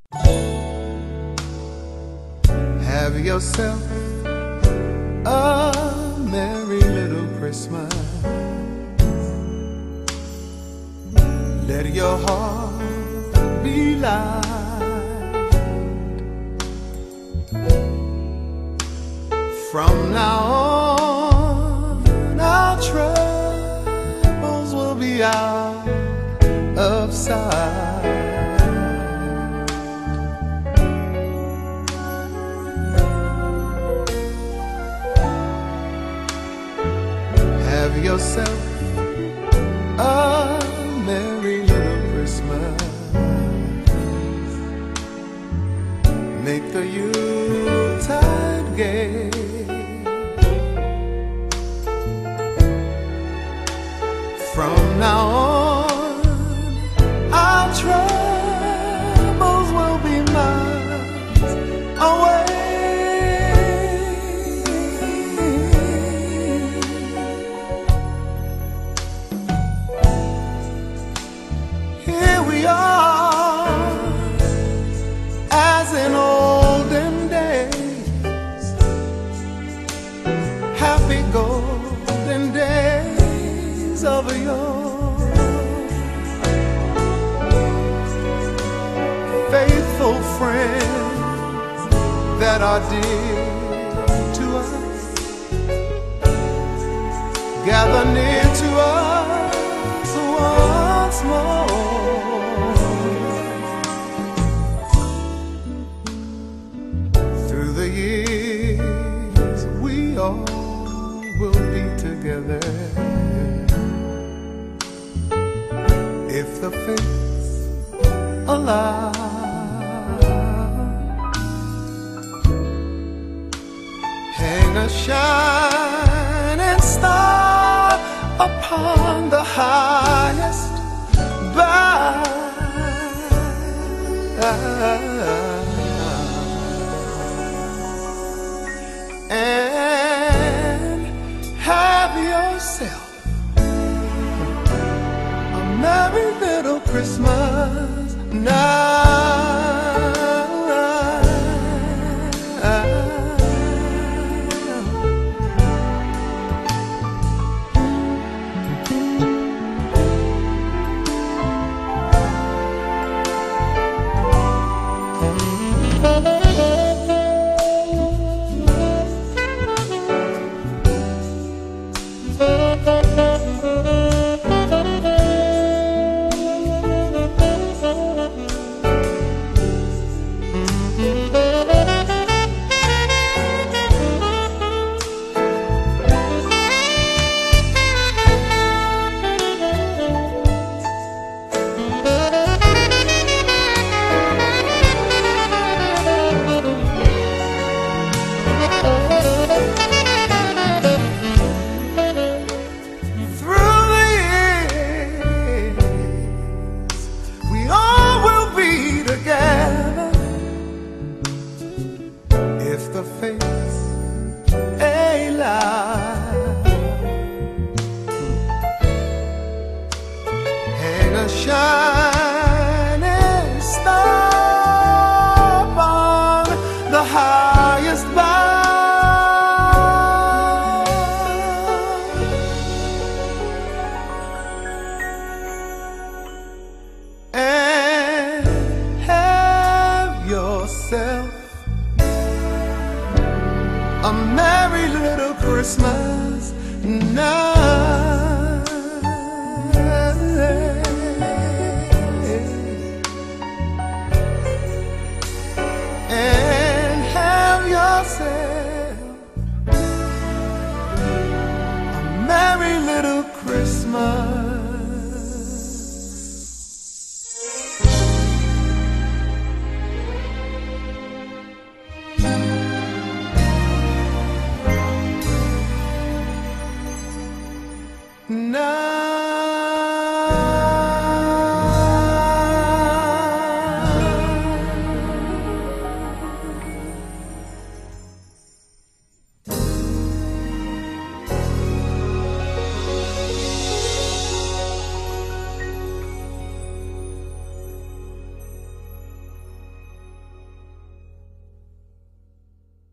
Have yourself a merry little Christmas. Let your heart be light. From now on, our troubles will be out of sight. Have yourself a merry little Christmas. Make the Yuletide gay. From now on, our troubles will be miles away. Here we are, as in olden days, happy golden days of yore. Faithful friends that are dear to us, gather near to us once more. Through the years we all will be together, if the fates allow. Hang a shining star upon the highest bough, and have yourself a merry little Christmas now. Shining star upon the highest bough, and have yourself a merry little Christmas.